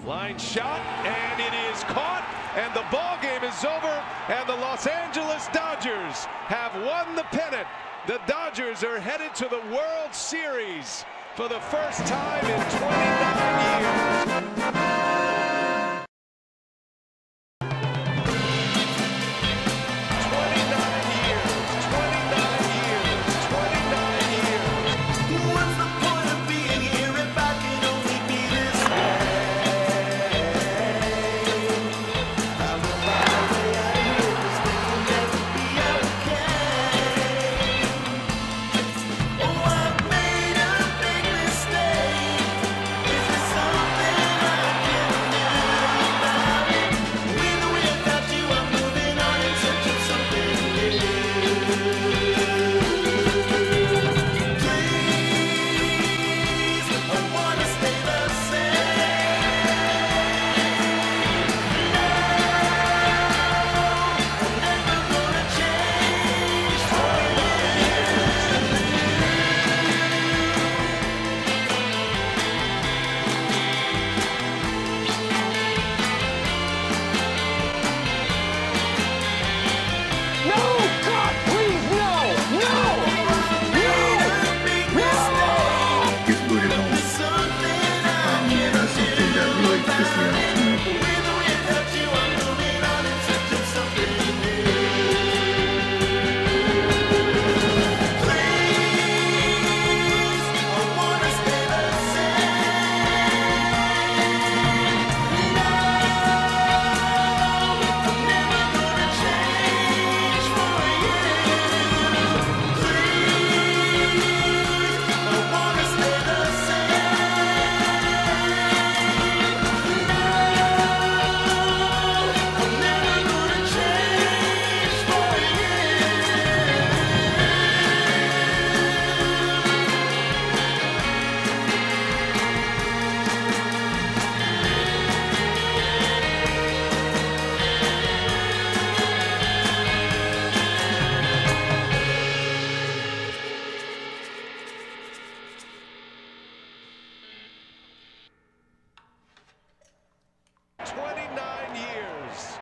Line shot, and it is caught, and the ball game is over, and the Los Angeles Dodgers have won the pennant. The Dodgers are headed to the World Series for the first time in 20